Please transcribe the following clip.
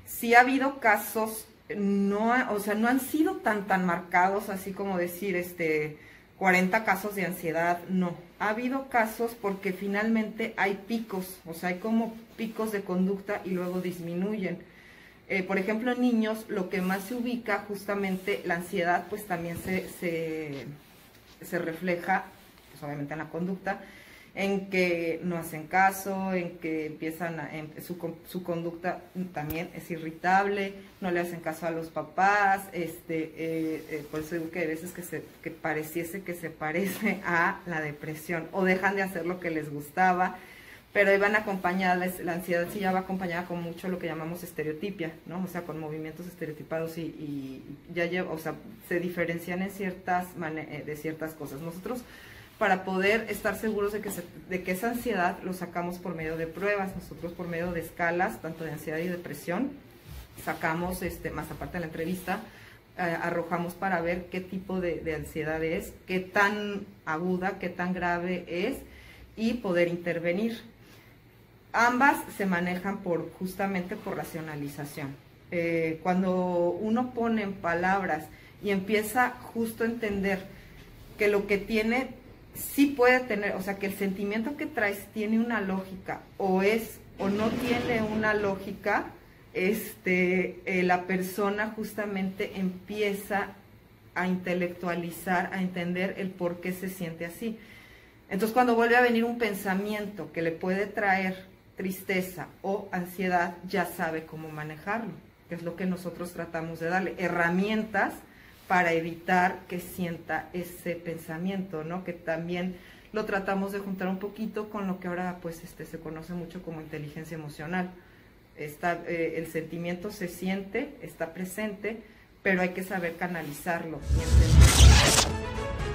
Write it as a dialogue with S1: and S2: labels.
S1: Sí ha habido casos, no, o sea, no han sido tan marcados, así como decir, 40 casos de ansiedad, no. Ha habido casos porque finalmente hay picos, o sea, hay como picos de conducta y luego disminuyen. Por ejemplo, en niños, lo que más se ubica, justamente la ansiedad, pues también se refleja, pues obviamente en la conducta, en que no hacen caso, en que empiezan su conducta también es irritable, no le hacen caso a los papás, por eso digo que hay veces que pareciese que se parece a la depresión, o dejan de hacer lo que les gustaba, pero iban acompañadas, la ansiedad sí ya va acompañada con mucho lo que llamamos estereotipia, ¿no? O sea, con movimientos estereotipados y ya lleva, o sea, se diferencian en de ciertas cosas. Nosotros, para poder estar seguros de que esa ansiedad lo sacamos por medio de pruebas, nosotros por medio de escalas, tanto de ansiedad y depresión, sacamos, más aparte de la entrevista, arrojamos para ver qué tipo de ansiedad es, qué tan aguda, qué tan grave es, y poder intervenir. Ambas se manejan justamente por racionalización. Cuando uno pone en palabras y empieza justo a entender que lo que tiene sí puede tener, o sea, que el sentimiento que traes tiene una lógica, o no tiene una lógica, la persona justamente empieza a intelectualizar, a entender el por qué se siente así. Entonces, cuando vuelve a venir un pensamiento que le puede traer tristeza o ansiedad, ya sabe cómo manejarlo, que es lo que nosotros tratamos de darle, herramientas para evitar que sienta ese pensamiento, ¿no? Que también lo tratamos de juntar un poquito con lo que ahora pues se conoce mucho como inteligencia emocional. El sentimiento se siente, está presente, pero hay que saber canalizarlo y entenderlo.